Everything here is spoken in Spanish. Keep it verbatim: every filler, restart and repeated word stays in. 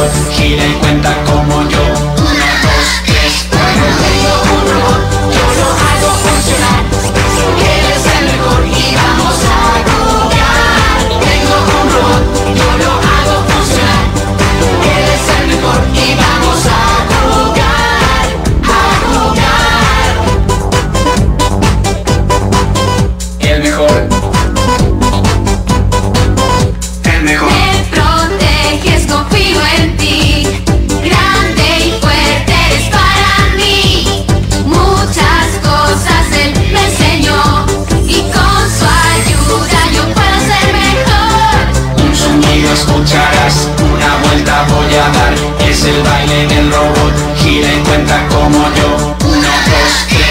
robot, gira y cuenta como yo. Uno, dos, tres, cuatro. Tengo un robot, yo lo hago funcionar. Él es el mejor y vamos a jugar. Tengo un robot, yo lo hago funcionar. Él es el mejor y vamos a jugar, a jugar. El mejor. El mejor. Me proteges, confío en ti. Grande y fuerte eres para mí. Muchas cosas él me enseñó y con su ayuda yo puedo ser mejor. Un sonido escucharás, una vuelta voy a dar. Es el baile del robot, gira y cuenta como yo. Uno, dos, tres.